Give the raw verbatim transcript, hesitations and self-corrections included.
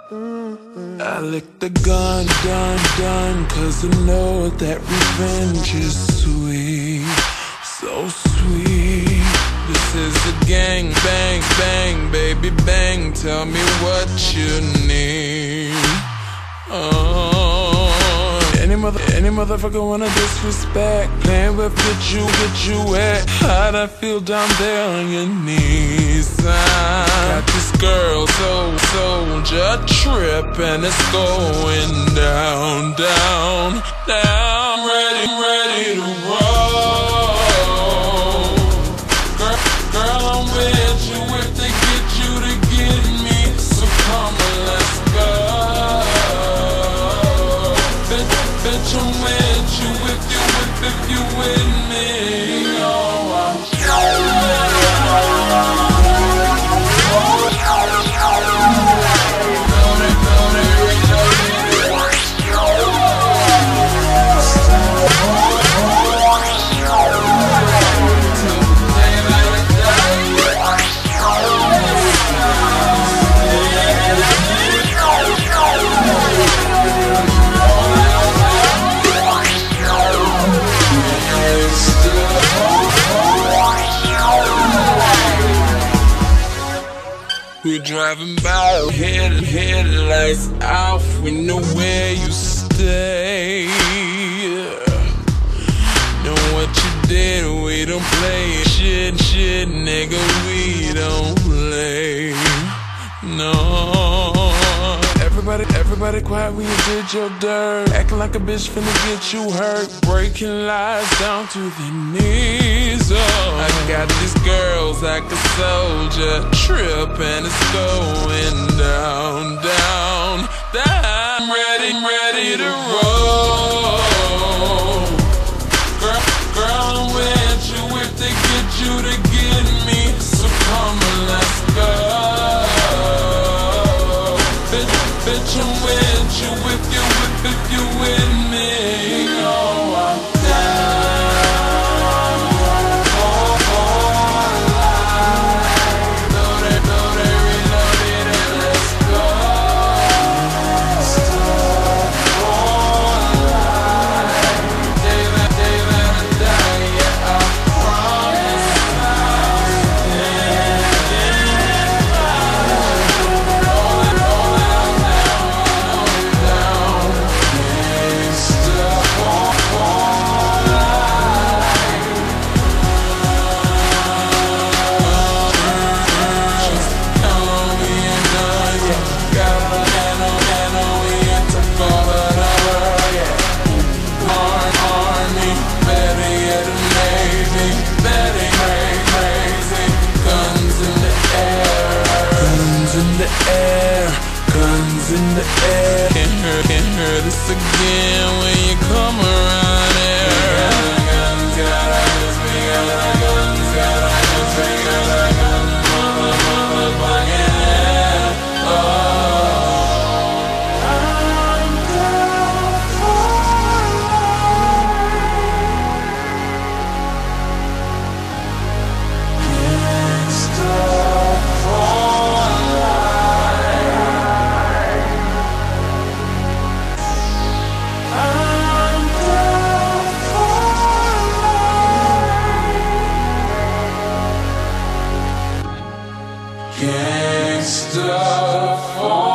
I lick the gun, done, done, cause I know that revenge is sweet, so sweet. This is a gang, bang, bang, baby, bang. Tell me what you need. Oh, any mother, any motherfucker wanna disrespect, playing with get you, get you wet. How'd I feel down there on your knees? I got this girl, so soldier trip, and it's going down, down, down. Ready, ready to roll. Girl, girl, I'm with you if they get you to get me. So come on, let's go. Bitch, bitch, I'm with you if you, if, if you with me. Oh, I'm we're driving by, head headlights off. We know where you stay. Know what you did, we don't play. Shit, shit, nigga, we don't play. No. Everybody, everybody quiet when you did your dirt. Acting like a bitch finna get you hurt. Breaking lies down to the knees. Oh, I got these girls like a soldier trip, and it's going down, down, down. I'm ready, ready to roll. Girl, girl, I'm with you if they get you to get me. So come on, let's go. Bitch, bitch, I'm with you if you, if, if you with me. Oh, I'm down for, for life. Load it, load it, reload it, and let's go. Stop for life. Day that, day that I die, yeah, I promise I'll stand in line. Roll it, roll it on down, down. Gangsta for, for life. Just count on me and done, yeah. Got a man on, man on, we ain't took over the world, yeah. Arm, army, better yet a navy. Better cray, crazy. Guns in the air, guns in the air, guns in the air. Can't hurt, can't hurt us again when you come around here. Guns, got our guns, we got our guns, got our guns, we got our guns, mother, motherfucking yeah. Oh, I'm down for gangsta for life. I'm down for life. Gangsta for